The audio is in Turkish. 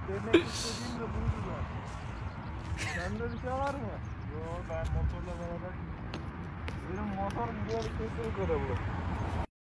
demek istediğim de buydu zaten. Sende bir şey var mı? Yo ben motorla beraber. Benim motor gidiyor kesin bu kadar bu.